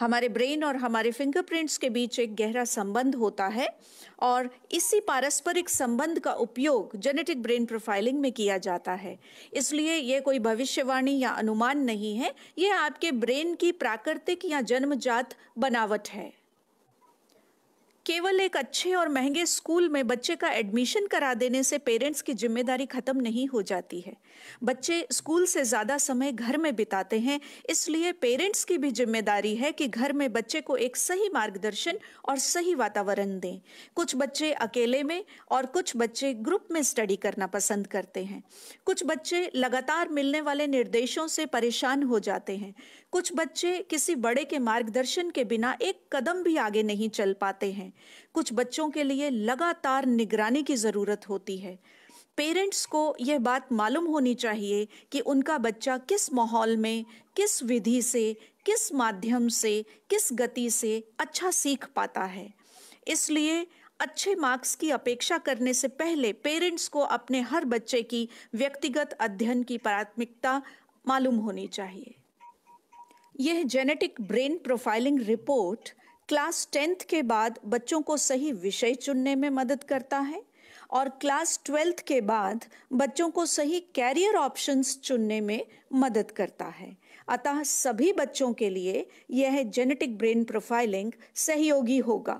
हमारे ब्रेन और हमारे फिंगरप्रिंट्स के बीच एक गहरा संबंध होता है और इसी पारस्परिक संबंध का उपयोग जेनेटिक ब्रेन प्रोफाइलिंग में किया जाता है। इसलिए यह कोई भविष्यवाणी या अनुमान नहीं है, यह आपके ब्रेन की प्राकृतिक या जन्मजात बनावट है। केवल एक अच्छे और महंगे स्कूल में बच्चे का एडमिशन करा देने से पेरेंट्स की जिम्मेदारी खत्म नहीं हो जाती है। बच्चे स्कूल से ज़्यादा समय घर में बिताते हैं, इसलिए पेरेंट्स की भी जिम्मेदारी है कि घर में बच्चे को एक सही मार्गदर्शन और सही वातावरण दें। कुछ बच्चे अकेले में और कुछ बच्चे ग्रुप में स्टडी करना पसंद करते हैं। कुछ बच्चे लगातार मिलने वाले निर्देशों से परेशान हो जाते हैं। कुछ बच्चे किसी बड़े के मार्गदर्शन के बिना एक कदम भी आगे नहीं चल पाते हैं। कुछ बच्चों के लिए लगातार निगरानी की जरूरत होती है। पेरेंट्स को यह बात मालूम होनी चाहिए कि उनका बच्चा किस माहौल में, किस विधि से, किस माध्यम से, किस गति से अच्छा सीख पाता है। इसलिए अच्छे मार्क्स की अपेक्षा करने से पहले पेरेंट्स को अपने हर बच्चे की व्यक्तिगत अध्ययन की प्राथमिकता मालूम होनी चाहिए। यह genetic brain profiling report class 10th के बाद बच्चों को सही विषय चुनने में मदद करता है और क्लास 12th के बाद बच्चों को सही कैरियर ऑप्शंस चुनने में मदद करता है। अतः सभी बच्चों के लिए यह जेनेटिक ब्रेन प्रोफाइलिंग सहयोगी होगा।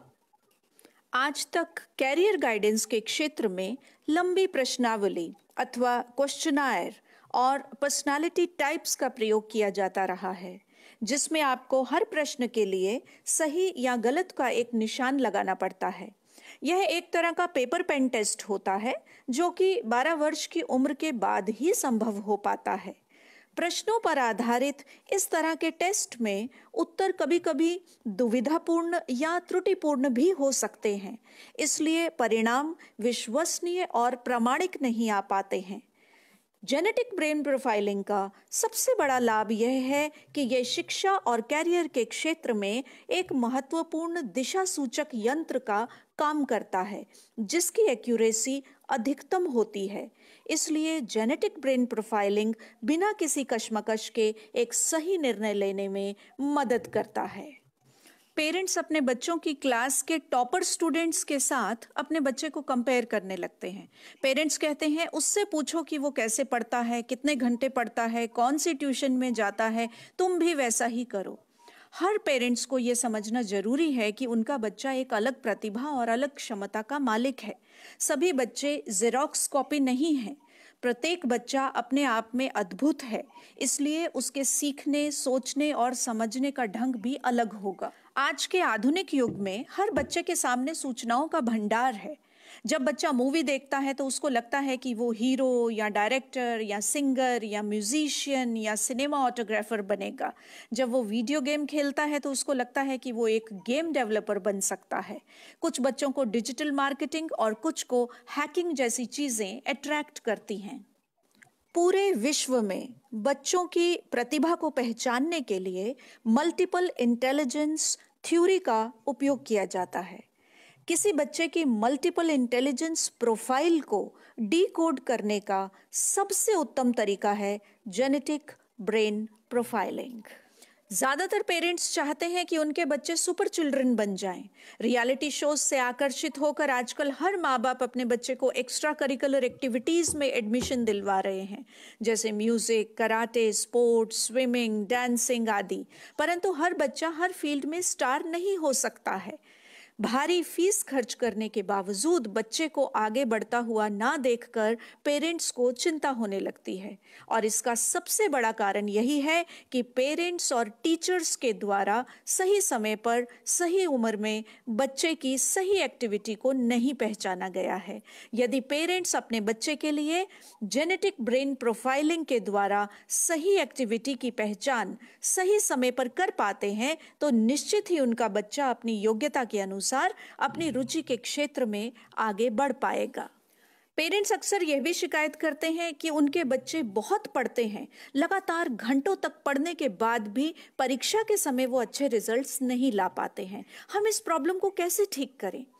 आज तक कैरियर गाइडेंस के क्षेत्र में लंबी प्रश्नावली अथवा क्वेश्चनायर और पर्सनालिटी टाइप्स का प्रयोग किया जाता रहा है, जिसमें आपको हर प्रश्न के लिए सही या गलत का एक निशान लगाना पड़ता है। यह एक तरह का पेपर पेन टेस्ट होता है जो कि 12 वर्ष की उम्र के बाद ही संभव हो पाता है। प्रश्नों पर आधारित इस तरह के टेस्ट में उत्तर कभी-कभी दुविधापूर्ण या त्रुटिपूर्ण भी हो सकते हैं, इसलिए परिणाम विश्वसनीय और प्रामाणिक नहीं आ पाते हैं। जेनेटिक ब्रेन प्रोफाइलिंग का सबसे बड़ा लाभ यह है कि यह शिक्षा और कैरियर के क्षेत्र में एक महत्वपूर्ण दिशा सूचक यंत्र का काम करता है, जिसकी एक्यूरेसी अधिकतम होती है। इसलिए जेनेटिक ब्रेन प्रोफाइलिंग बिना किसी कशमकश के एक सही निर्णय लेने में मदद करता है। पेरेंट्स अपने बच्चों की क्लास के टॉपर स्टूडेंट्स के साथ अपने बच्चे को कंपेयर करने लगते हैं। पेरेंट्स कहते हैं उससे पूछो कि वो कैसे पढ़ता है, कितने घंटे पढ़ता है, कौन सी ट्यूशन में जाता है, तुम भी वैसा ही करो। हर पेरेंट्स को ये समझना जरूरी है कि उनका बच्चा एक अलग प्रतिभा और अलग क्षमता का मालिक है। सभी बच्चे जेरोक्स कॉपी नहीं हैं। प्रत्येक बच्चा अपने आप में अद्भुत है, इसलिए उसके सीखने, सोचने और समझने का ढंग भी अलग होगा। आज के आधुनिक युग में हर बच्चे के सामने सूचनाओं का भंडार है। जब बच्चा मूवी देखता है तो उसको लगता है कि वो हीरो या डायरेक्टर या सिंगर या म्यूजिशियन या सिनेमा ऑटोग्राफर बनेगा। जब वो वीडियो गेम खेलता है तो उसको लगता है कि वो एक गेम डेवलपर बन सकता है। कुछ बच्चों को डिजिटल मार्केटिंग और कुछ को हैकिंग जैसी चीजें अट्रैक्ट करती हैं। पूरे विश्व में बच्चों की प्रतिभा को पहचानने के लिए मल्टीपल इंटेलिजेंस थ्योरी का उपयोग किया जाता है। किसी बच्चे की मल्टीपल इंटेलिजेंस प्रोफाइल को डीकोड करने का सबसे उत्तम तरीका है जेनेटिक ब्रेन प्रोफाइलिंग। ज्यादातर पेरेंट्स चाहते हैं कि उनके बच्चे सुपर चिल्ड्रन बन जाएं। रियलिटी शोज से आकर्षित होकर आजकल हर माँ बाप अपने बच्चे को एक्स्ट्रा करिकुलर एक्टिविटीज में एडमिशन दिलवा रहे हैं, जैसे music, karate, sports, swimming, dancing आदि। परंतु हर बच्चा हर फील्ड में स्टार नहीं हो सकता है। भारी फीस खर्च करने के बावजूद बच्चे को आगे बढ़ता हुआ ना देखकर पेरेंट्स को चिंता होने लगती है, और इसका सबसे बड़ा कारण यही है कि पेरेंट्स और टीचर्स के द्वारा सही समय पर सही उम्र में बच्चे की सही एक्टिविटी को नहीं पहचाना गया है। यदि पेरेंट्स अपने बच्चे के लिए जेनेटिक ब्रेन प्रोफाइलिंग के द्वारा सही एक्टिविटी की पहचान सही समय पर कर पाते हैं तो निश्चित ही उनका बच्चा अपनी योग्यता के अनुसार अपनी रुचि के क्षेत्र में आगे बढ़ पाएगा। पेरेंट्स अक्सर यह भी शिकायत करते हैं कि उनके बच्चे बहुत पढ़ते हैं, लगातार घंटों तक पढ़ने के बाद भी परीक्षा के समय वो अच्छे रिजल्ट्स नहीं ला पाते हैं। हम इस प्रॉब्लम को कैसे ठीक करें?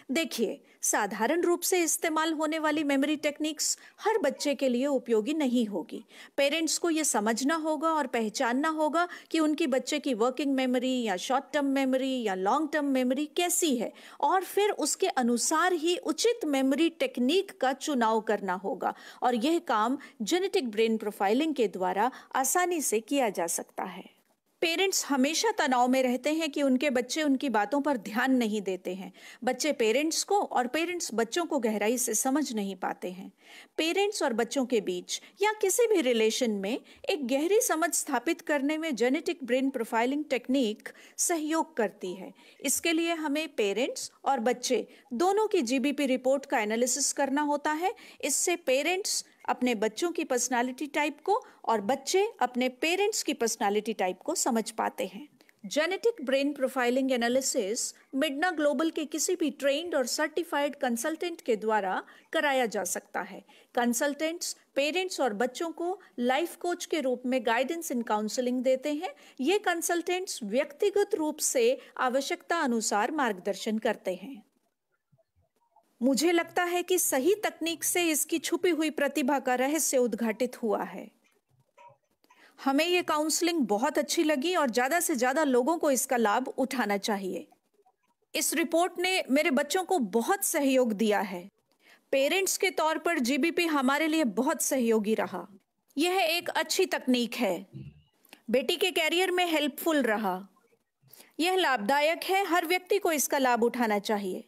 देखिए, साधारण रूप से इस्तेमाल होने वाली मेमोरी टेक्निक्स हर बच्चे के लिए उपयोगी नहीं होगी। पेरेंट्स को ये समझना होगा और पहचानना होगा कि उनकी बच्चे की वर्किंग मेमोरी या शॉर्ट टर्म मेमोरी या लॉन्ग टर्म मेमोरी कैसी है, और फिर उसके अनुसार ही उचित मेमोरी टेक्निक का चुनाव करना होगा। और यह काम जेनेटिक ब्रेन प्रोफाइलिंग के द्वारा आसानी से किया जा सकता है। पेरेंट्स हमेशा तनाव में रहते हैं कि उनके बच्चे उनकी बातों पर ध्यान नहीं देते हैं। बच्चे पेरेंट्स को और पेरेंट्स बच्चों को गहराई से समझ नहीं पाते हैं। पेरेंट्स और बच्चों के बीच या किसी भी रिलेशन में एक गहरी समझ स्थापित करने में जेनेटिक ब्रेन प्रोफाइलिंग टेक्निक सहयोग करती है। इसके लिए हमें पेरेंट्स और बच्चे दोनों की जीबीपी रिपोर्ट का एनालिसिस करना होता है। इससे पेरेंट्स अपने बच्चों की पर्सनालिटी टाइप को और बच्चे अपने पेरेंट्स की पर्सनालिटी टाइप को समझ पाते हैं। जेनेटिक ब्रेन प्रोफाइलिंग एनालिसिस मिडना ग्लोबल के किसी भी ट्रेन्ड और सर्टिफाइड कंसल्टेंट के द्वारा कराया जा सकता है। कंसल्टेंट्स पेरेंट्स और बच्चों को लाइफ कोच के रूप में गाइडेंस इन काउंसलिंग देते हैं। ये कंसल्टेंट्स व्यक्तिगत रूप से आवश्यकता अनुसार मार्गदर्शन करते हैं। मुझे लगता है कि सही तकनीक से इसकी छुपी हुई प्रतिभा का रहस्य उद्घाटित हुआ है। हमें ये काउंसलिंग बहुत अच्छी लगी और ज़्यादा से ज़्यादा लोगों को इसका लाभ उठाना चाहिए। इस रिपोर्ट ने मेरे बच्चों को बहुत सहयोग दिया है। पेरेंट्स के तौर पर जीबीपी हमारे लिए बहुत सहयोगी रहा। यह एक अच्छी तकनीक है। बेटी के कैरियर में हेल्पफुल रहा। यह लाभदायक है। हर व्यक्ति को इसका लाभ उठाना चाहिए।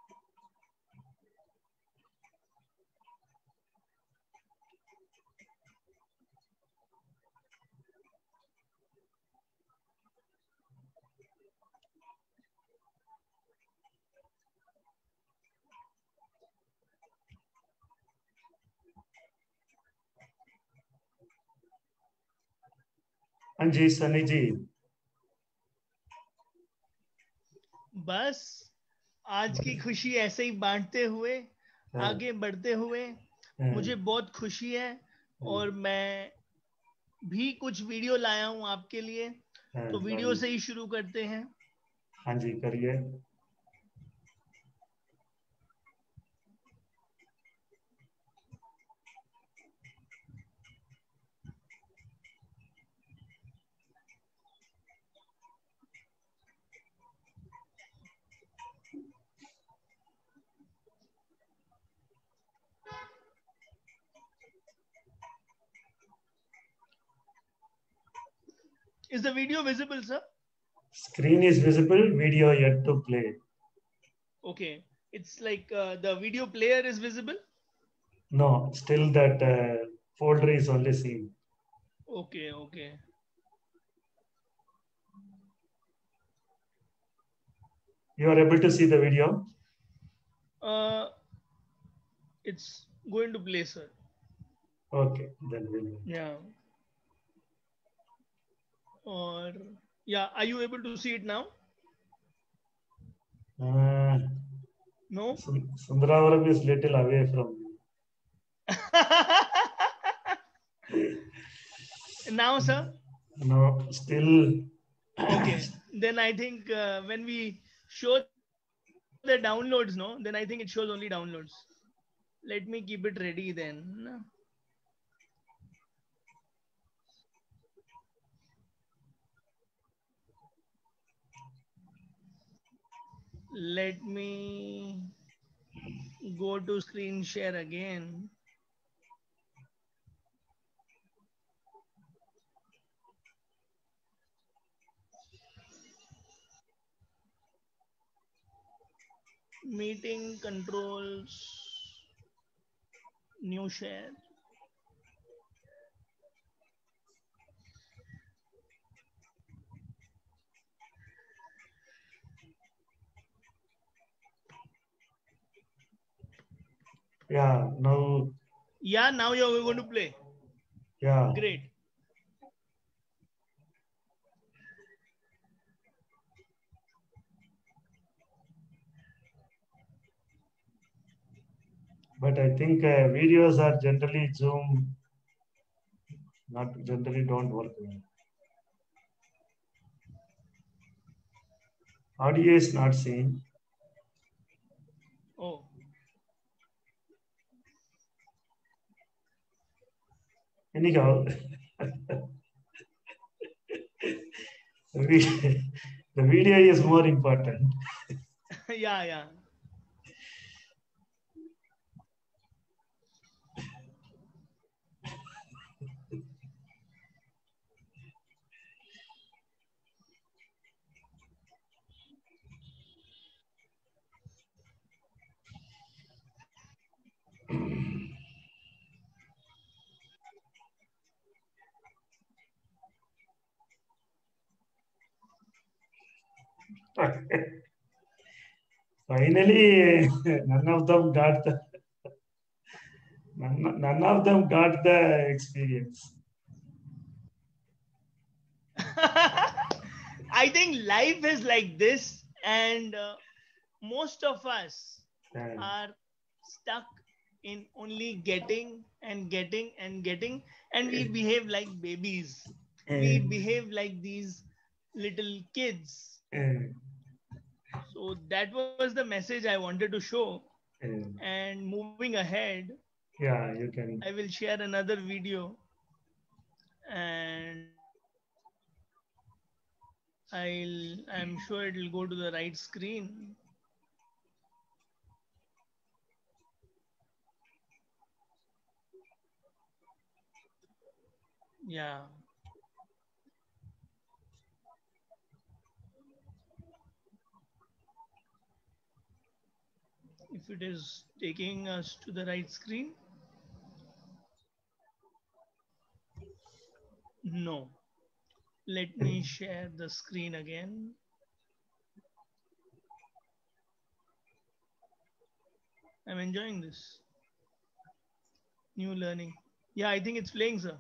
हाँ जी सनी जी। बस आज की खुशी ऐसे ही बांटते हुए आगे बढ़ते हुए मुझे बहुत खुशी है, और मैं भी कुछ वीडियो लाया हूं आपके लिए। तो वीडियो से ही शुरू करते हैं। हाँ जी करिए। Is the video visible, sir? Screen is visible, video yet to play. Okay, it's like the video player is visible. No, still that folder is only seen. Okay, okay. You are able to see the video? It's going to play, sir. Okay, then we'll. Yeah. Or yeah, are you able to see it now? No. Sundaravaram is little away from me. Now, sir? No, still. Okay, then I think when we show the downloads, no, then I think it shows only downloads. Let me keep it ready then. Let me go to screen share again. Meeting controls, new share. Yeah, now. Yeah, now you're going to play. Yeah. Great. But I think videos are generally Zoom, not generally don't work well. Audio is not seen. Anyhow, the video is more important. Yeah. Finally, none of them got the experience. I think life is like this, and most of us Yeah. are stuck in only getting and getting and getting, and we behave like babies. We behave like these little kids. So that was the message I wanted to show. And moving ahead, Yeah, you can. I will share another video, and I'm sure it'll go to the right screen. Yeah. If it is taking us to the right screen. No. Let me share the screen again. I'm enjoying this. New learning. Yeah, I think it's playing, sir.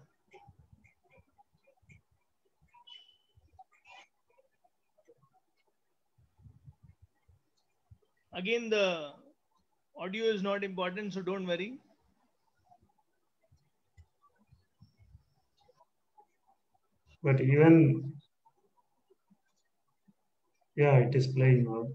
Again, the audio is not important, so don't worry. But even, yeah, it is playing now.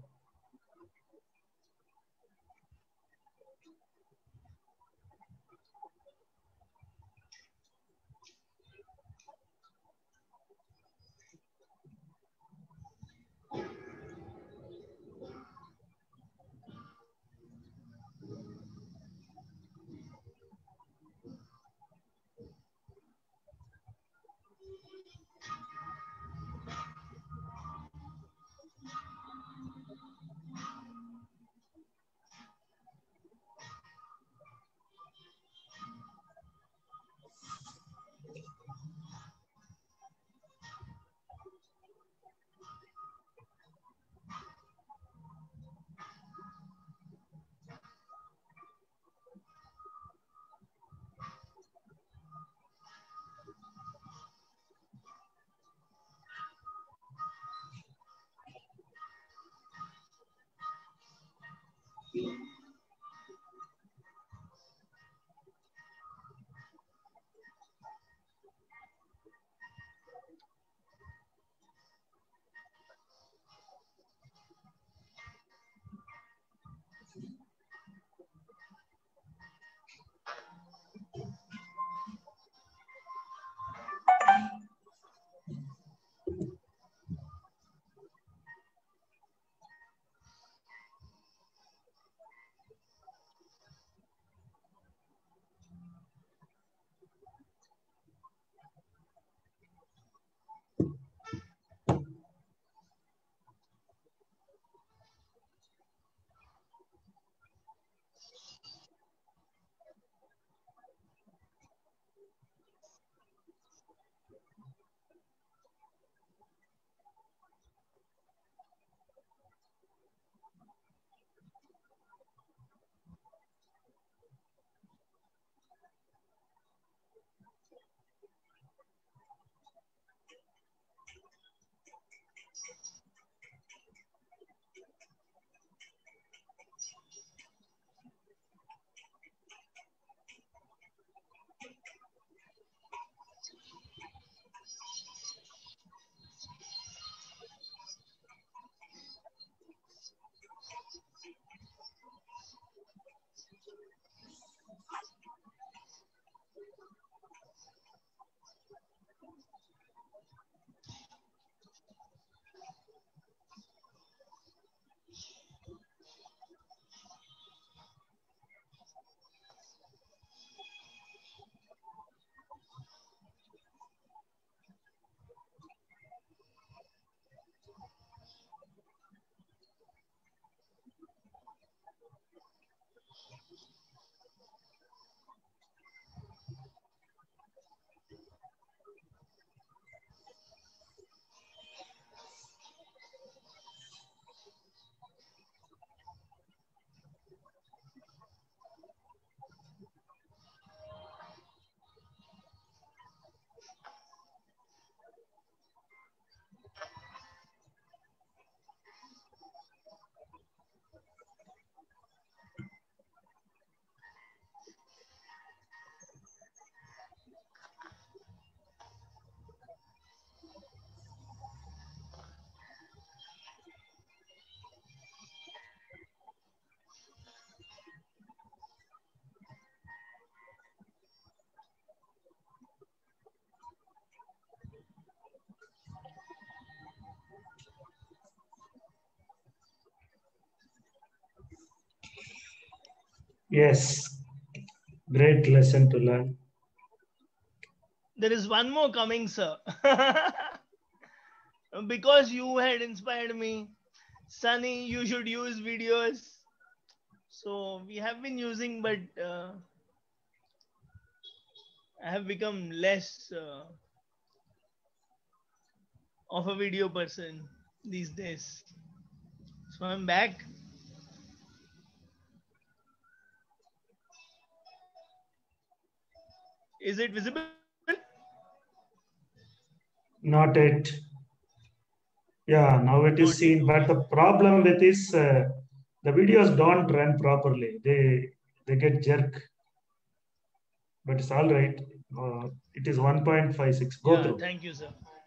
Yes, great lesson to learn. There is one more coming, sir. Because you had inspired me. Sunny, you should use videos. So we have been using, but I have become less of a video person these days. So I'm back. Is it visible? Not it. Yeah, now it is Not yet. seen. But Okay. the problem with this, the videos don't run properly. They get jerk. But it's all right. It is 1.56. Go Yeah, through. thank you, sir.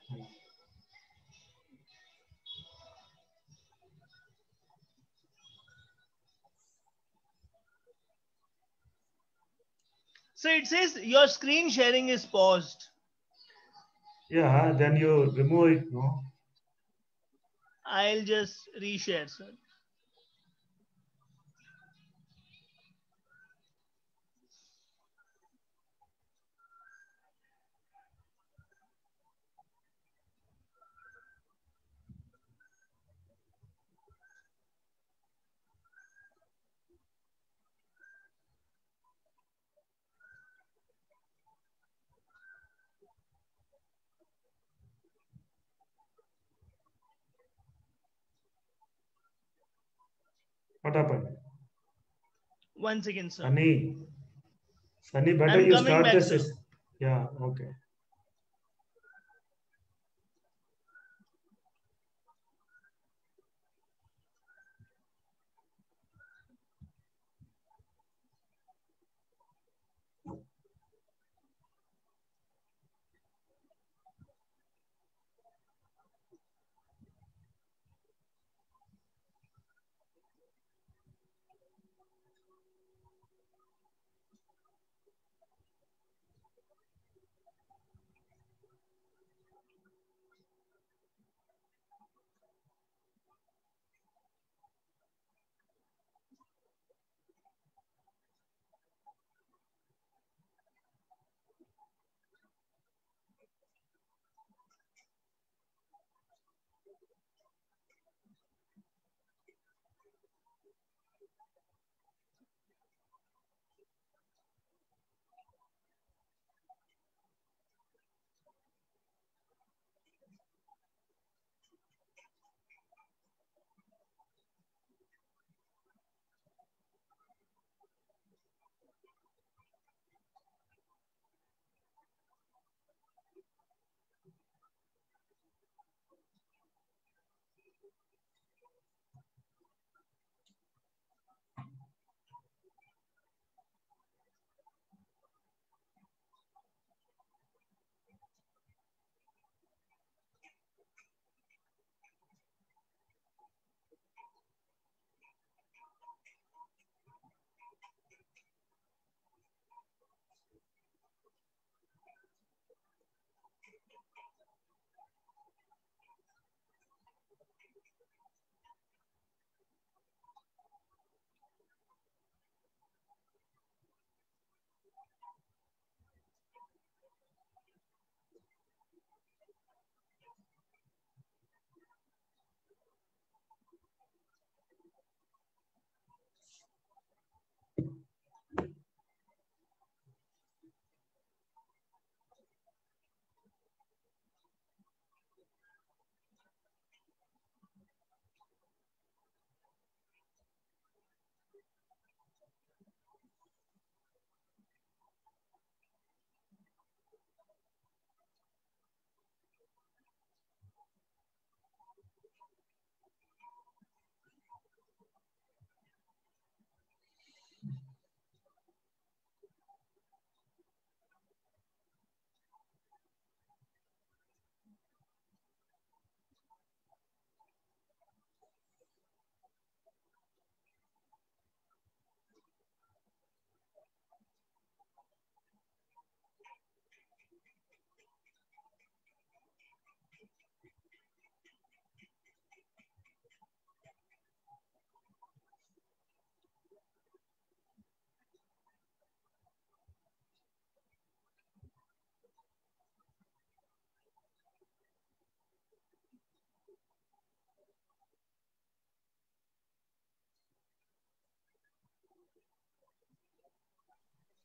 So it says your screen sharing is paused. Yeah, then you remove it. No. I'll just reshare, sir. What happened? 1 second, sir. Sunny, better I'm you coming start back, this. sir. Yeah, okay.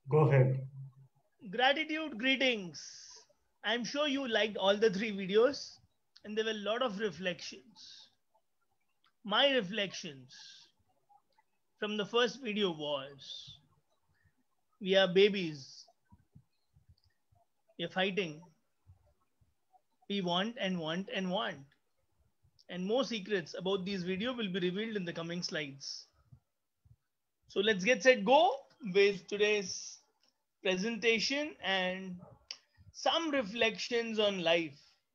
Go ahead. Gratitude greetings. I'm sure you liked all the 3 videos and there were a lot of reflections. My reflections from the first video was we are babies, we are fighting, we want and want and want. And more secrets about these videos will be revealed in the coming slides. So let's get set go with today's presentation and some reflections on life.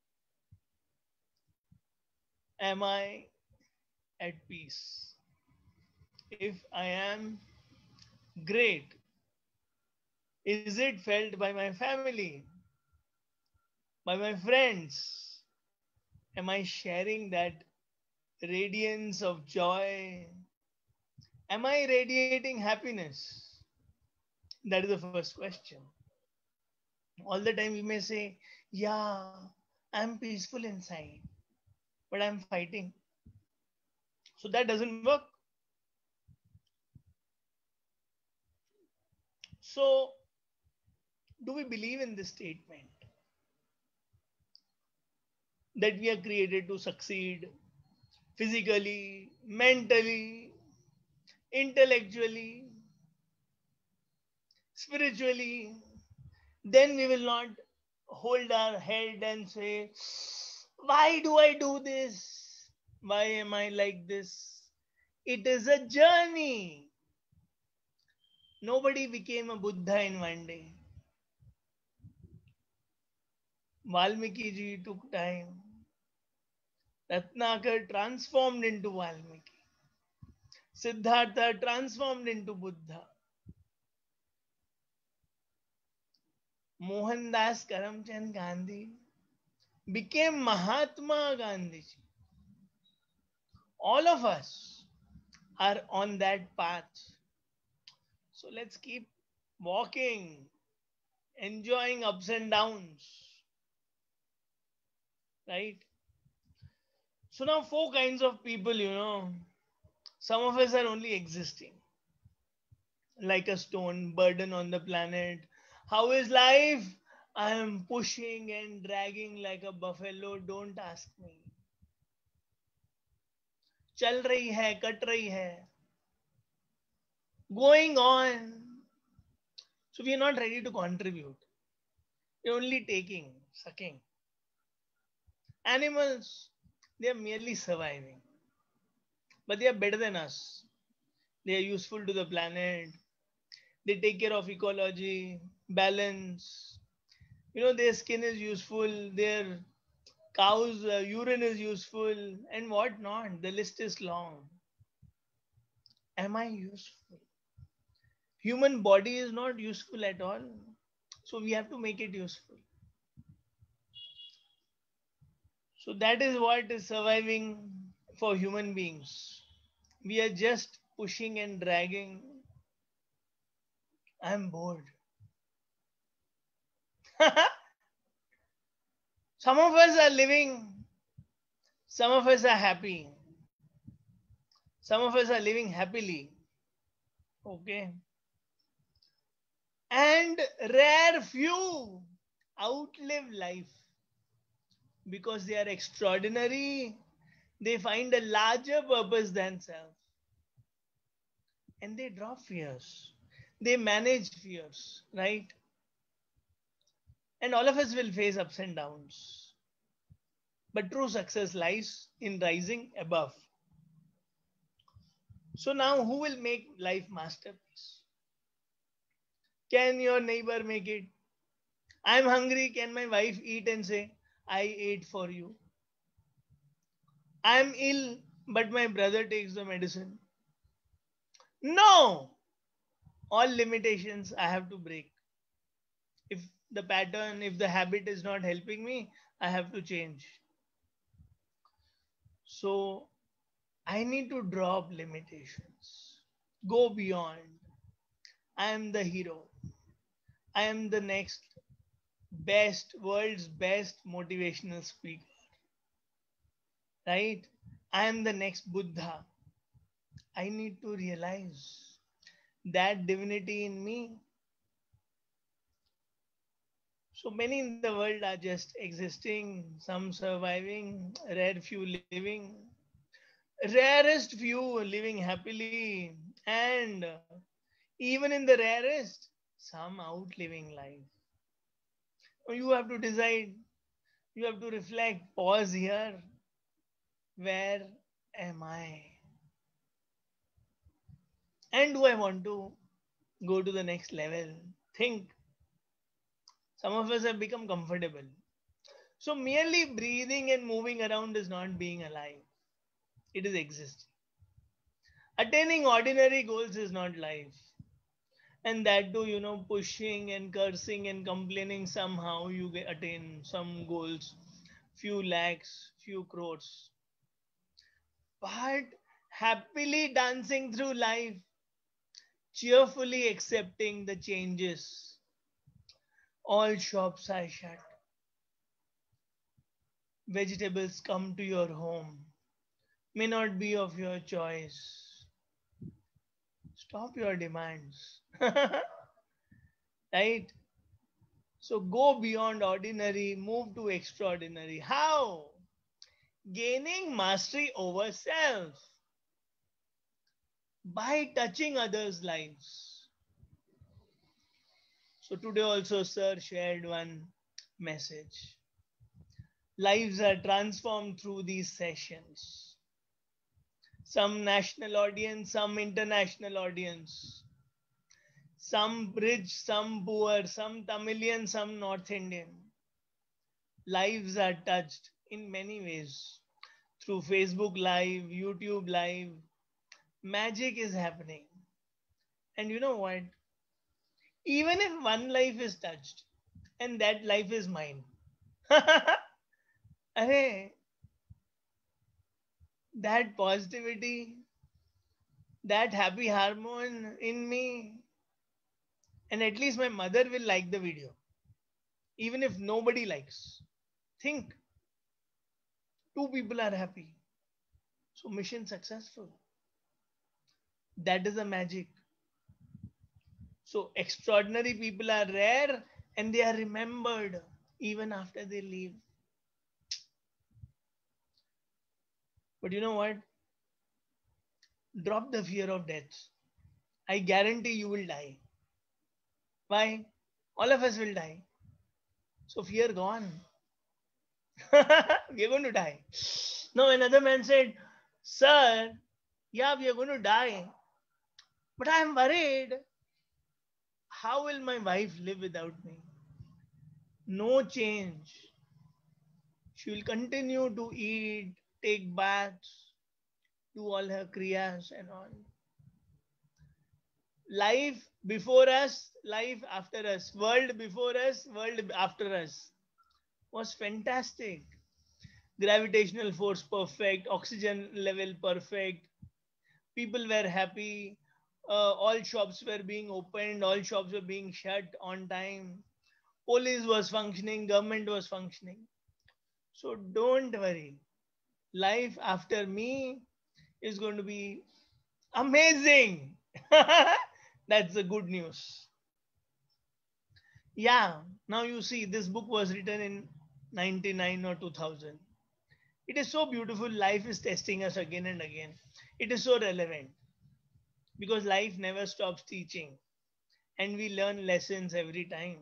Am I at peace? If I am, great. Is it felt by my family, by my friends? Am I sharing that radiance of joy? Am I radiating happiness? That is the first question. All the time we may say, yeah, I'm peaceful inside, but I'm fighting. So that doesn't work. So, do we believe in this statement that we are created to succeed physically, mentally, intellectually, spiritually? Then we will not hold our head and say, why do I do this? Why am I like this? It is a journey. Nobody became a Buddha in one day. Valmiki ji took time. Ratnakar transformed into Valmiki. Siddhartha transformed into Buddha. Mohandas Karamchand Gandhi became Mahatma Gandhi. All of us are on that path. So let's keep walking, enjoying ups and downs. Right? So now 4 kinds of people. Some of us are only existing. Like a stone burden on the planet. How is life? I am pushing and dragging like a buffalo. Don't ask me. चल रही है, cut रही है. Going on. So we are not ready to contribute. We're only taking, sucking. Animals, they are merely surviving. But they are better than us. They are useful to the planet. They take care of ecology, balance. Their skin is useful. Their cows' urine is useful, and what not. The list is long. Am I useful? Human body is not useful at all. So we have to make it useful. So that is what is surviving for human beings. We are just pushing and dragging. I'm bored. Some of us are living. Some of us are happy. Some of us are living happily. Okay. And rare few outlive life because they are extraordinary. They find a larger purpose than self. And they drop fears. They manage fears, right? And all of us will face ups and downs. But true success lies in rising above. So now who will make life masterpiece? Can your neighbor make it? I'm hungry. Can my wife eat and say, I ate for you? I'm ill, but my brother takes the medicine. No! All limitations I have to break. If the pattern, if the habit is not helping me, I have to change. So I need to drop limitations. Go beyond. I am the hero. I am the next world's best motivational speaker. Right? I am the next Buddha. I need to realize that divinity in me So many in the world are just existing, some surviving, rare few living, rarest few living happily, and even in the rarest, some outliving life. You have to decide, you have to reflect, pause here. Where am I? And do I want to go to the next level? Think. Some of us have become comfortable. So merely breathing and moving around is not being alive. It is existing. Attaining ordinary goals is not life. And that too, pushing and cursing and complaining, somehow you attain some goals, few lakhs, few crores. But happily dancing through life, cheerfully accepting the changes. All shops are shut. Vegetables come to your home. May not be of your choice. Stop your demands. Right? So go beyond ordinary, move to extraordinary. How? Gaining mastery over self by touching others' lives. So today also, sir shared one message. Lives are transformed through these sessions. Some national audience, some international audience. Some rich, some poor, some Tamilian, some North Indian. Lives are touched in many ways. Through Facebook Live, YouTube Live, magic is happening. And you know what? Even if one life is touched, and that life is mine, Arey, that positivity, that happy hormone in me, and at least my mother will like the video, even if nobody likes. Think, two people are happy. So mission successful. That is the magic. So extraordinary people are rare and they are remembered even after they leave. But you know what? Drop the fear of death. I guarantee you will die. Why? All of us will die. So fear gone. We are going to die. Now another man said, Sir, yeah, we are going to die. But I am worried. How will my wife live without me? No change. She will continue to eat, take baths, do all her kriyas and all. Life before us, life after us. World before us, world after us. Was fantastic. Gravitational force perfect, oxygen level perfect. People were happy. All shops were being opened, all shops were being shut on time. Police was functioning, government was functioning. So don't worry. Life after me is going to be amazing. That's the good news. Yeah, now you see, this book was written in 99 or 2000. It is so beautiful. Life is testing us again and again. It is so relevant because life never stops teaching and we learn lessons every time.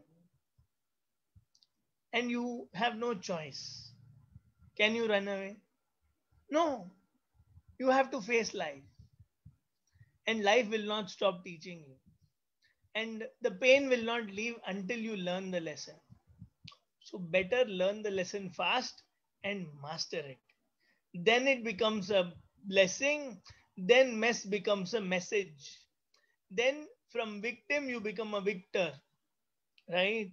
And you have no choice. Can you run away? No. You have to face life. And life will not stop teaching you. And the pain will not leave until you learn the lesson. So better learn the lesson fast and master it. Then it becomes a blessing. Then mess becomes a message. Then from victim you become a victor. Right?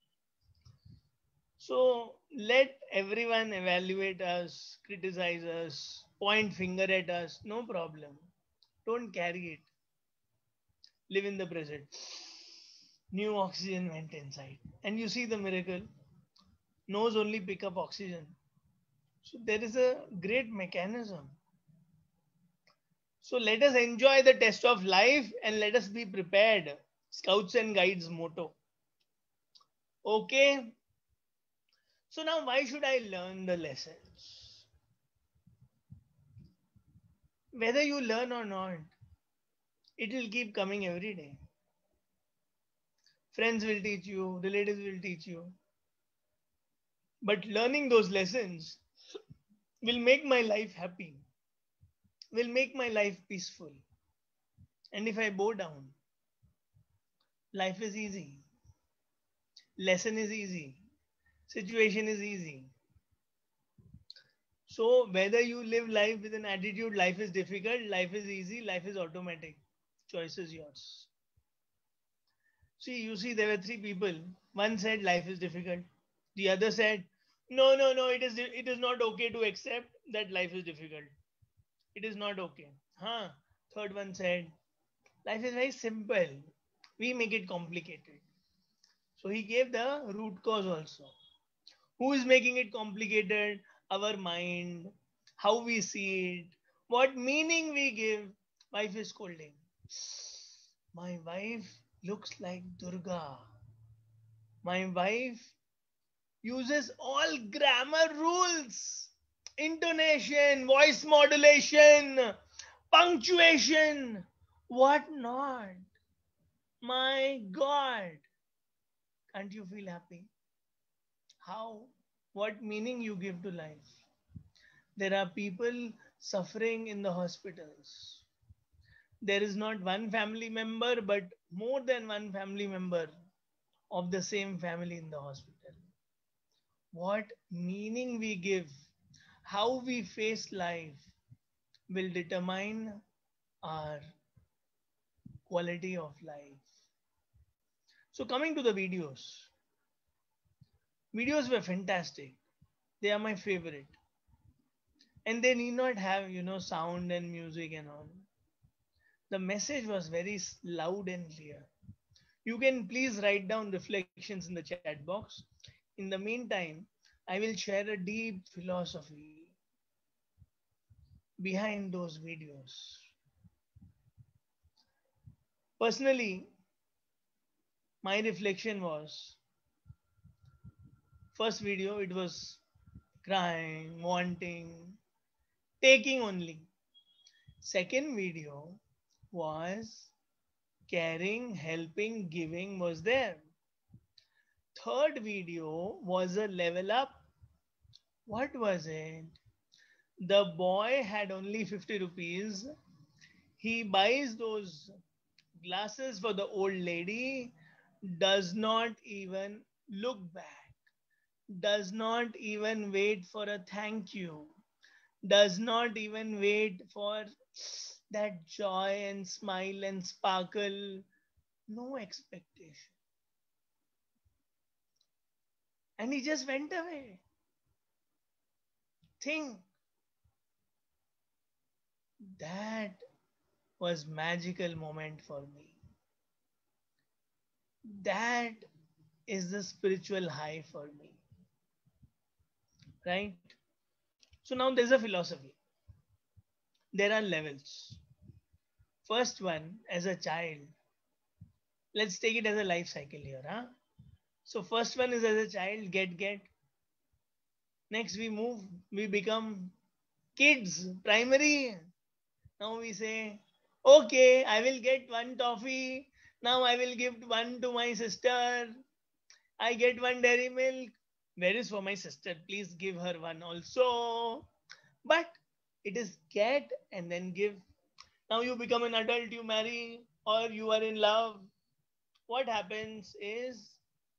So let everyone evaluate us, criticize us, point finger at us. No problem. Don't carry it. Live in the present. New oxygen went inside. And you see the miracle. Nose only pick up oxygen. So there is a great mechanism. So let us enjoy the test of life and let us be prepared. Scouts and Guides motto. Okay. So now why should I learn the lessons? Whether you learn or not, it will keep coming every day. Friends will teach you, relatives will teach you. But learning those lessons will make my life happy, will make my life peaceful. And if I bow down, life is easy, lesson is easy, situation is easy. So whether you live life with an attitude, life is difficult, life is easy, life is automatic, choice is yours. See, you see, there were three people. One said life is difficult. The other said, no, no, no, it is not okay to accept that life is difficult. It is not okay. Huh? Third one said, life is very simple. We make it complicated. So he gave the root cause also. Who is making it complicated? Our mind, how we see it, what meaning we give. Wife is scolding. My wife looks like Durga. My wife uses all grammar rules, intonation, voice modulation, punctuation, what not. My God, can't you feel happy? How? What meaning you give to life? There are people suffering in the hospitals. There is not one family member, but more than one family member of the same family in the hospital. What meaning we give, how we face life will determine our quality of life. So, coming to the videos were fantastic. They are my favorite. And they need not have, sound and music and all. The message was very loud and clear. You can please write down reflections in the chat box. In the meantime, I will share a deep philosophy behind those videos. Personally, my reflection was first video, it was crying, wanting, taking only. Second video was caring, helping, giving was there. Third video was a level up. What was it? The boy had only 50 rupees. He buys those glasses for the old lady, does not even look back, does not even wait for a thank you, does not even wait for that joy and smile and sparkle, no expectation. And he just went away. Think that was magical moment for me. That is the spiritual high for me. Right? So now there's a philosophy. There are levels. First one, as a child, let's take it as a life cycle here. Huh? So first one is as a child, get. Next we move, we become kids, primary. Now we say, okay, I will get one toffee. Now I will give one to my sister. I get one dairy milk. Where is for my sister? Please give her one also. But it is get and then give. Now you become an adult, you marry, or you are in love. What happens is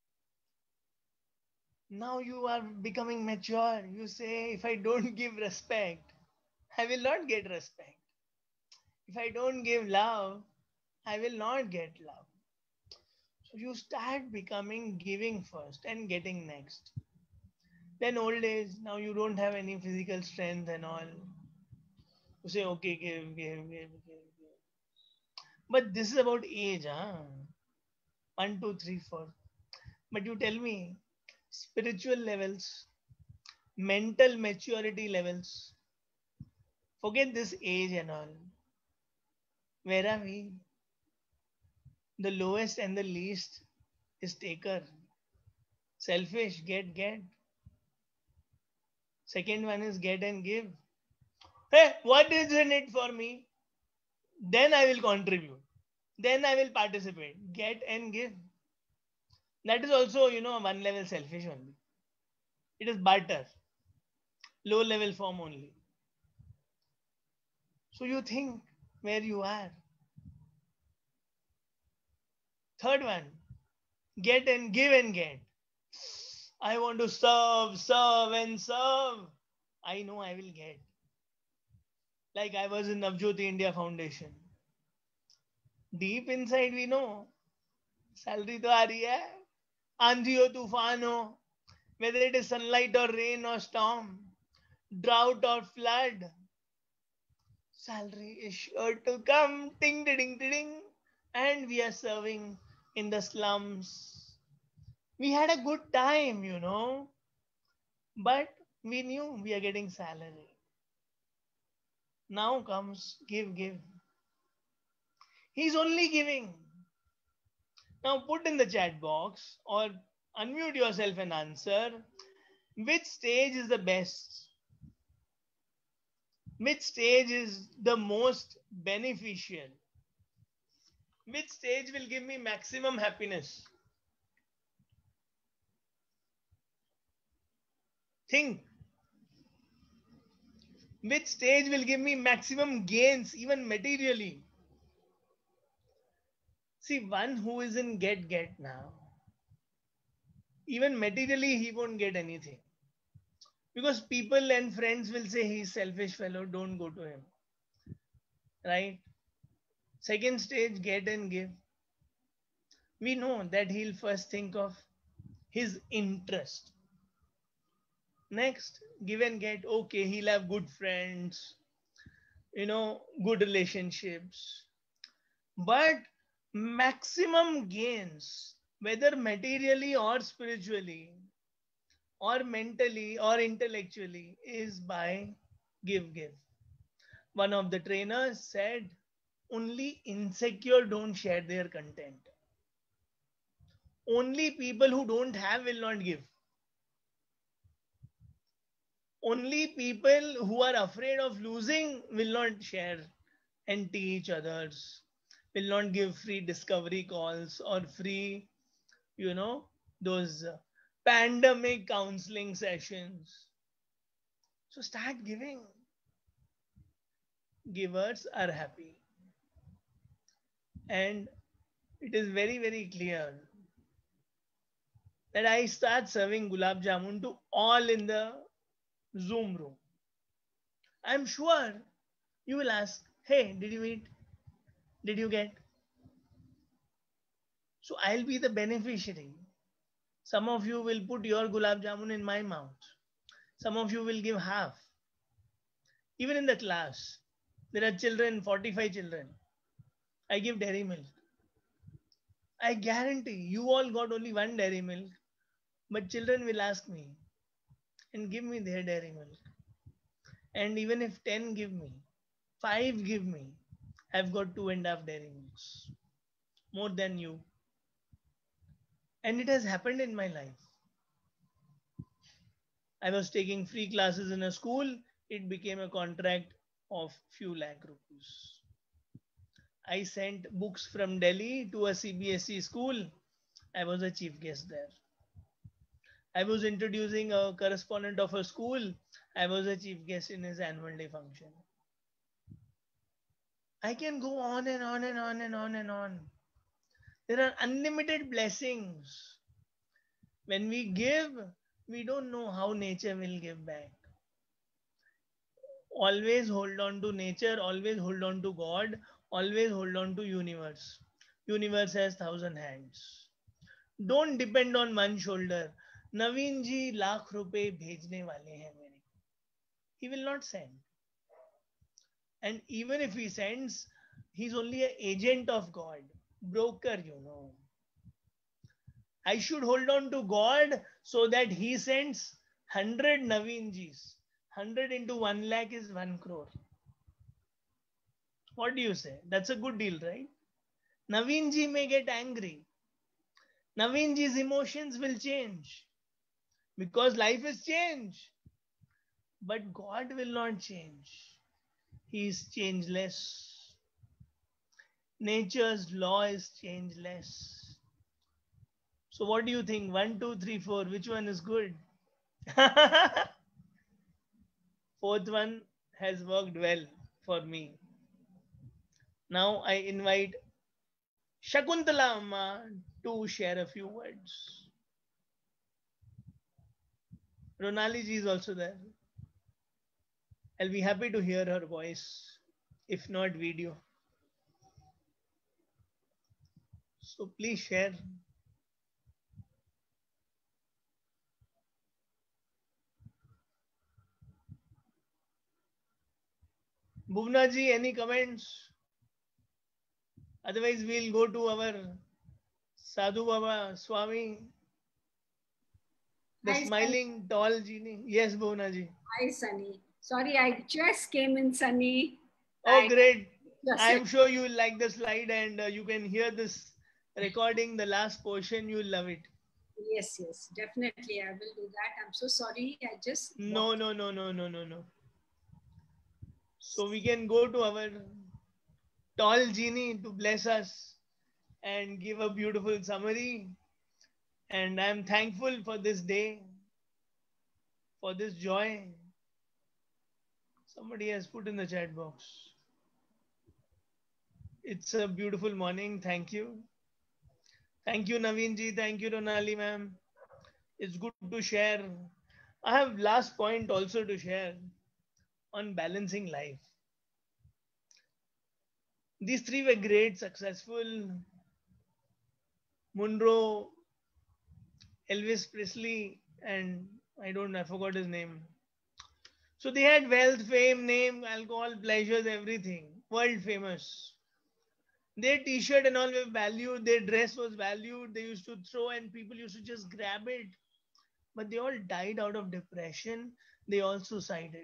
now you are becoming mature. You say, if I don't give respect, I will not get respect. If I don't give love, I will not get love. So you start becoming giving first and getting next. Then old age, now you don't have any physical strength and all. You say, okay, give. But this is about age, huh? 1, 2, 3, 4. But you tell me, spiritual levels, mental maturity levels, forget this age and all. Where are we? The lowest and the least is taker. Selfish, get. Second one is get and give. Hey, what is in it for me? Then I will contribute. Then I will participate. Get and give. That is also, one level selfish only. It is barter. Low level form only. So you think where you are. Third one, get and give and get. I want to serve, serve and serve. I know I will get. Like I was in Navjyoti India Foundation. Deep inside we know, salary to aa rahi hai. Aandhi ho, tufan ho, whether it is sunlight or rain or storm, drought or flood, salary is sure to come. Ting, ding, ding. And we are serving in the slums. We had a good time, but we knew we are getting salary. Now comes give, give. He's only giving. Now put in the chat box or unmute yourself and answer. Which stage is the best? Which stage is the most beneficial? Which stage will give me maximum happiness? Think. Which stage will give me maximum gains, even materially? See, one who is in get now, even materially he won't get anything. Because people and friends will say he's selfish fellow, don't go to him. Right? Second stage, get and give. We know that he'll first think of his interest. Next, give and get. Okay, he'll have good friends, good relationships. But maximum gains, whether materially or spiritually, or mentally or intellectually, is by give. One of the trainers said, only insecure don't share their content. Only people who don't have will not give. Only people who are afraid of losing will not share and teach others, will not give free discovery calls or free, those pandemic counseling sessions. So start giving. Givers are happy. And it is very, very clear that I start serving gulab jamun to all in the Zoom room. I'm sure you will ask, hey, did you eat? Did you get? So I'll be the beneficiary. Some of you will put your gulab jamun in my mouth. Some of you will give half. Even in the class, there are children, 45 children. I give dairy milk. I guarantee you all got only one dairy milk, but children will ask me and give me their dairy milk. And even if 10 give me, 5 give me, I've got 2.5 dairy milks. More than you. And it has happened in my life. I was taking free classes in a school. It became a contract of few lakh rupees. I sent books from Delhi to a CBSE school. I was a chief guest there. I was introducing a correspondent of a school. I was a chief guest in his annual day function. I can go on and on and on and on and on. There are unlimited blessings. When we give, we don't know how nature will give back. Always hold on to nature, always hold on to God, always hold on to universe. Universe has 1,000 hands. Don't depend on one shoulder. Naveen ji lakh rupe bhejne wale hain mere. He will not send. And even if he sends, he's only an agent of God. Broker, I should hold on to God so that he sends 100 Naveen Jis. 100 into 1 lakh is 1 crore. What do you say? That's a good deal, right? Naveen ji may get angry. Naveen ji's emotions will change because life is change. But God will not change. He is changeless. Nature's law is changeless. So what do you think? 1, 2, 3, 4. Which one is good? Fourth one has worked well for me. Now I invite Shakuntala Amma to share a few words. Ronali ji is also there. I'll be happy to hear her voice, if not video. So please share. Bhuvna ji, any comments? Otherwise, we'll go to our Sadhu Baba Swami, the Hi, smiling tall genie. Yes, Bhuvna ji. Hi, Sunny. Sorry, I just came in, Sunny. Oh, great. Yes, I'm sure you will like the slide and you can hear this recording, the last portion. You'll love it. yes, definitely. I will do that. I'm so sorry. I just. No. So we can go to our tall genie to bless us and give a beautiful summary. And I'm thankful for this day, for this joy. Somebody has put in the chat box. It's a beautiful morning. Thank you. Thank you, Naveen ji. Thank you, Ronali ma'am. It's good to share. I have last point also to share on balancing life. These three were great, successful. Munro, Elvis Presley, and I forgot his name. So they had wealth, fame, name, alcohol, pleasures, everything. World famous. Their t-shirt and all were valued. Their dress was valued. They used to throw and people used to just grab it. But they all died out of depression. They all suicided.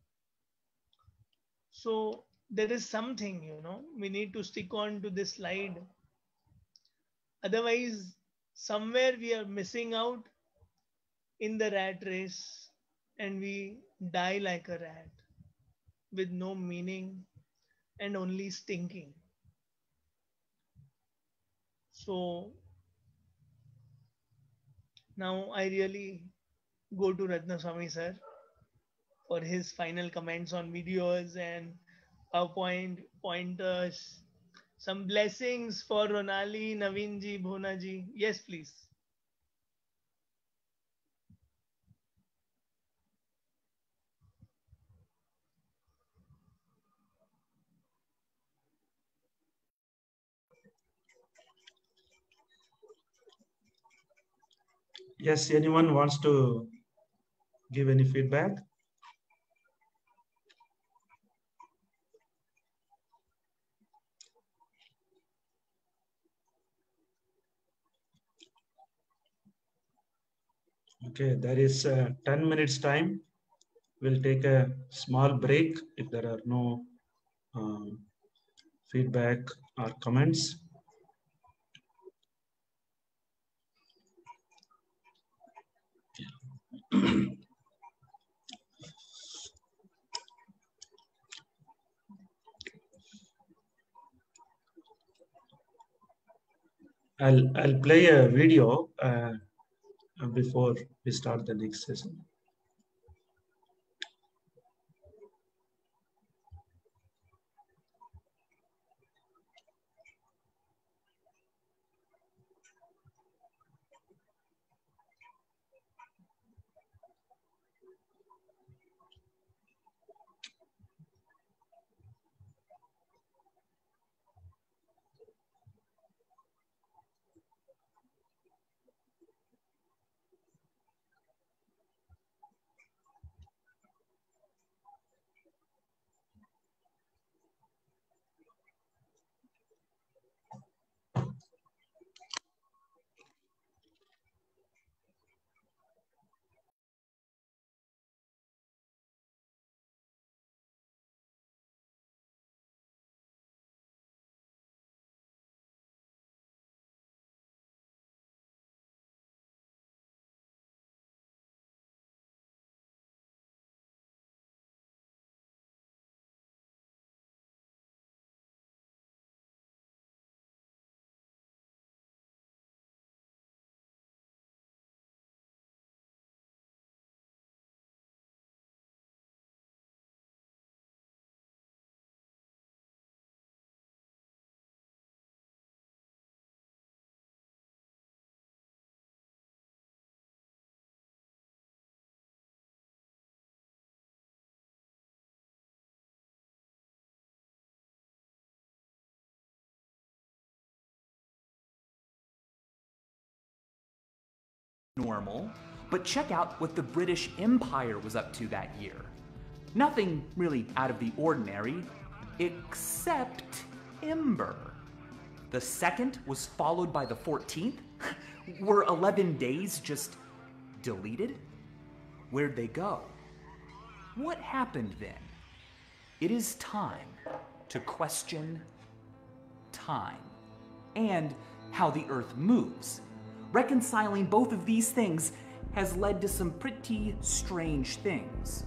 So there is something, we need to stick on to this slide. Otherwise, somewhere we are missing out in the rat race and we die like a rat with no meaning and only stinking. So now I really go to Ratnaswamy sir for his final comments on videos and PowerPoint pointers. Some blessings for Ronali, Naveen ji, Bhuna ji. Yes, please. Yes, anyone wants to give any feedback? Okay, there is 10 minutes time. We'll take a small break if there are no feedback or comments. I'll play a video before we start the next session. normal, but check out what the British Empire was up to that year. Nothing really out of the ordinary, except Ember. The 2nd was followed by the 14th. Were 11 days just deleted? Where'd they go? What happened then? It is time to question time and how the Earth moves. Reconciling both of these things has led to some pretty strange things.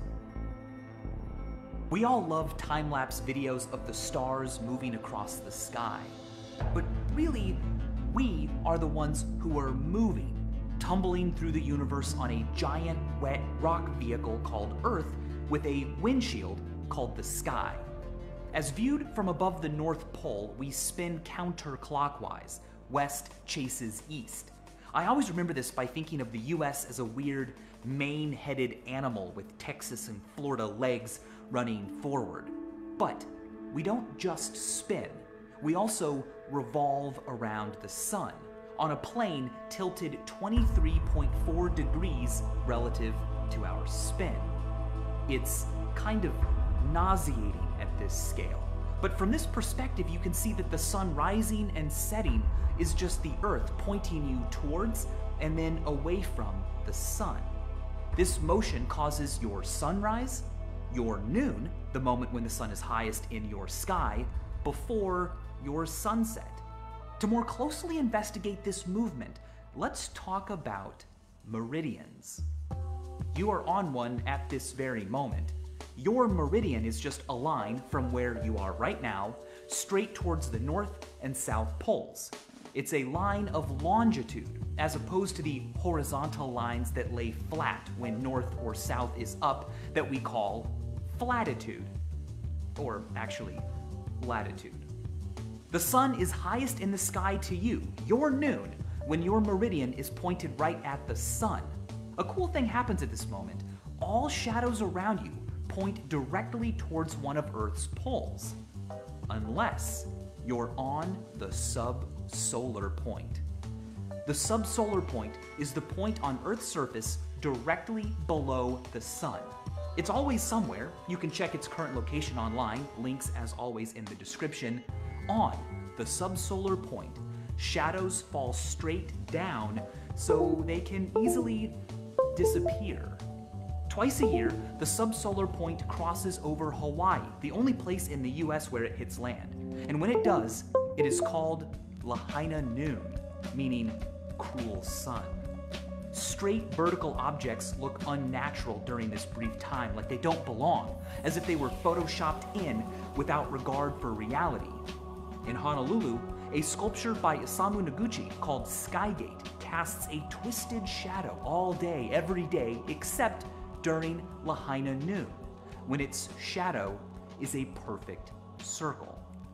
We all love time-lapse videos of the stars moving across the sky, but really, we are the ones who are moving, tumbling through the universe on a giant, wet rock vehicle called Earth with a windshield called the sky. As viewed from above the North Pole, we spin counterclockwise. West chases east. I always remember this by thinking of the US as a weird, mane-headed animal with Texas and Florida legs running forward. But we don't just spin. We also revolve around the sun on a plane tilted 23.4 degrees relative to our spin. It's kind of nauseating at this scale. But from this perspective, you can see that the sun rising and setting is just the Earth pointing you towards and then away from the sun. This motion causes your sunrise, your noon, the moment when the sun is highest in your sky, before your sunset. To more closely investigate this movement, let's talk about meridians. You are on one at this very moment. Your meridian is just a line from where you are right now, straight towards the north and south poles. It's a line of longitude, as opposed to the horizontal lines that lay flat when north or south is up that we call flatitude, or actually latitude. The sun is highest in the sky to you, your noon, when your meridian is pointed right at the sun. A cool thing happens at this moment. All shadows around you point directly towards one of Earth's poles, unless you're on the subsolar point. The subsolar point is the point on Earth's surface directly below the sun. It's always somewhere. You can check its current location online, links as always in the description. On the subsolar point, shadows fall straight down so they can easily disappear. Twice a year, the subsolar point crosses over Hawaii, the only place in the US where it hits land. And when it does, it is called Lahaina Noon, meaning cruel sun. Straight vertical objects look unnatural during this brief time, like they don't belong, as if they were photoshopped in without regard for reality. In Honolulu, a sculpture by Isamu Noguchi called Skygate casts a twisted shadow all day, every day, except during Lahaina Noon, when its shadow is a perfect circle.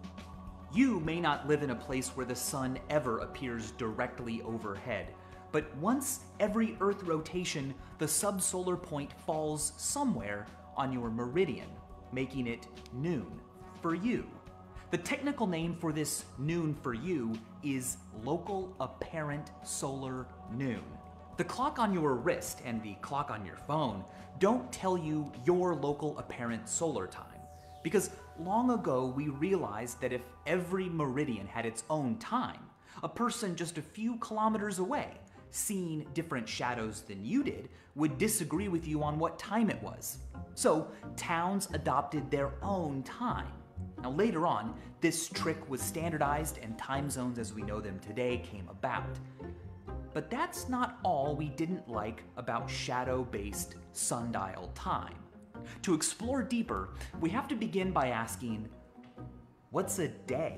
You may not live in a place where the sun ever appears directly overhead, but once every Earth rotation, the subsolar point falls somewhere on your meridian, making it noon for you. The technical name for this noon for you is local apparent solar noon. The clock on your wrist and the clock on your phone don't tell you your local apparent solar time, because long ago we realized that if every meridian had its own time, a person just a few kilometers away, seeing different shadows than you did, would disagree with you on what time it was. So towns adopted their own time. Now later on, this trick was standardized and time zones as we know them today came about. But that's not all we didn't like about shadow-based sundial time. To explore deeper, we have to begin by asking, what's a day?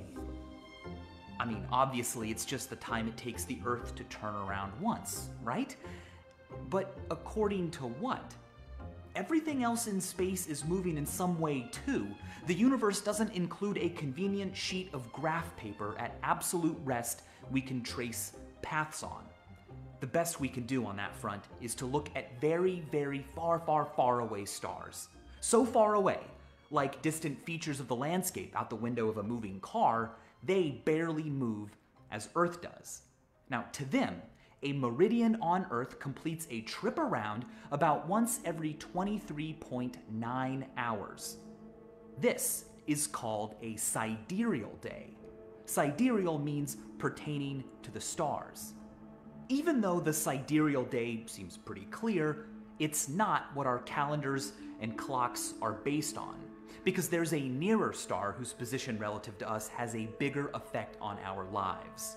I mean, obviously it's just the time it takes the Earth to turn around once, right? But according to what? Everything else in space is moving in some way too. The universe doesn't include a convenient sheet of graph paper at absolute rest we can trace paths on. The best we can do on that front is to look at very, very far, far, far away stars. So far away, like distant features of the landscape out the window of a moving car, they barely move as Earth does. Now, to them, a meridian on Earth completes a trip around about once every 23.9 hours. This is called a sidereal day. Sidereal means pertaining to the stars. Even though the sidereal day seems pretty clear, it's not what our calendars and clocks are based on, because there's a nearer star whose position relative to us has a bigger effect on our lives: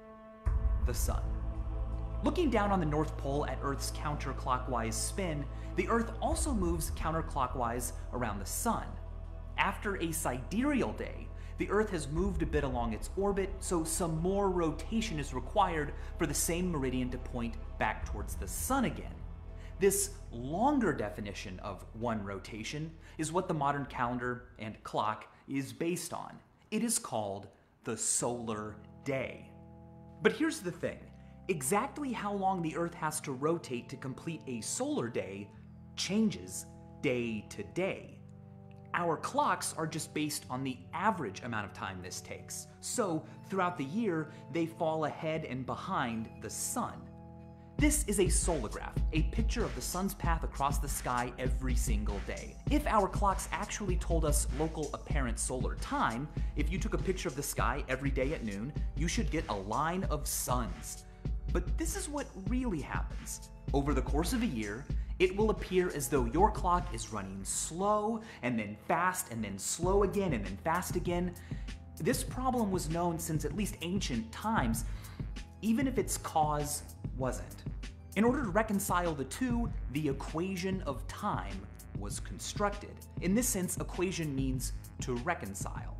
the sun. Looking down on the North Pole at Earth's counterclockwise spin, the Earth also moves counterclockwise around the sun. After a sidereal day, the Earth has moved a bit along its orbit, so some more rotation is required for the same meridian to point back towards the sun again. This longer definition of one rotation is what the modern calendar and clock is based on. It is called the solar day. But here's the thing. Exactly how long the Earth has to rotate to complete a solar day changes day to day. Our clocks are just based on the average amount of time this takes. So throughout the year, they fall ahead and behind the sun. This is a solograph, a picture of the sun's path across the sky every single day. If our clocks actually told us local apparent solar time, if you took a picture of the sky every day at noon, you should get a line of suns. But this is what really happens. Over the course of a year, it will appear as though your clock is running slow, and then fast, and then slow again, and then fast again. This problem was known since at least ancient times, even if its cause wasn't. In order to reconcile the two, the equation of time was constructed. In this sense, equation means to reconcile.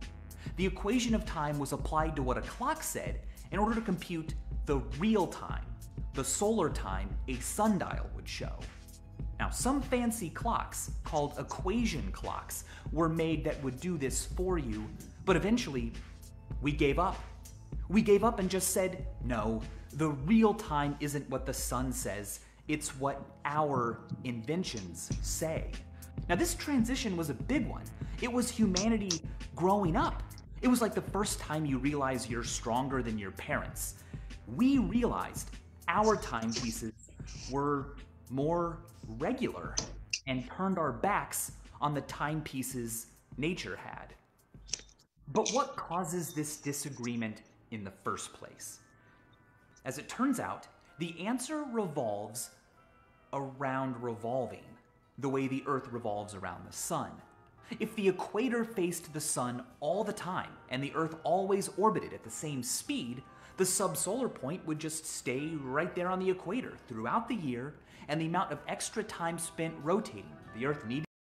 The equation of time was applied to what a clock said in order to compute the real time, the solar time a sundial would show. Now, some fancy clocks, called equation clocks, were made that would do this for you, but eventually, we gave up. We gave up and just said, no, the real time isn't what the sun says, it's what our inventions say. Now, this transition was a big one. It was humanity growing up. It was like the first time you realize you're stronger than your parents. We realized our timepieces were more regular and turned our backs on the timepieces nature had. But what causes this disagreement in the first place? As it turns out, the answer revolves around revolving, the way the Earth revolves around the sun. If the equator faced the sun all the time and the Earth always orbited at the same speed, the subsolar point would just stay right there on the equator throughout the year, and the amount of extra time spent rotating the Earth needed